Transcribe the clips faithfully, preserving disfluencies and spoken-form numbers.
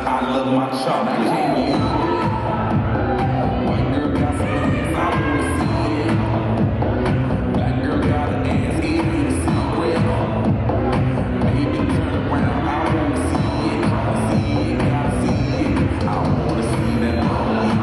I love my chop. Can you? White girl got some ass, I wanna see it. Black girl got an ass, it ain't a secret. Baby, turn around, I wanna see it. Try to see it, gotta see it. I wanna see that money.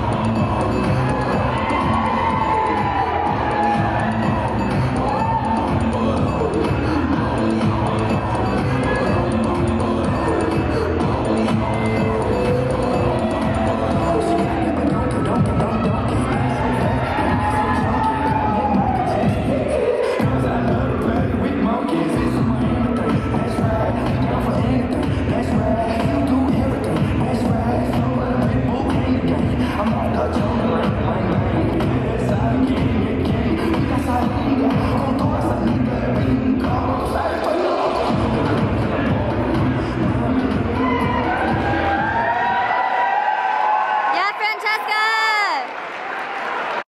Yeah, Francesca!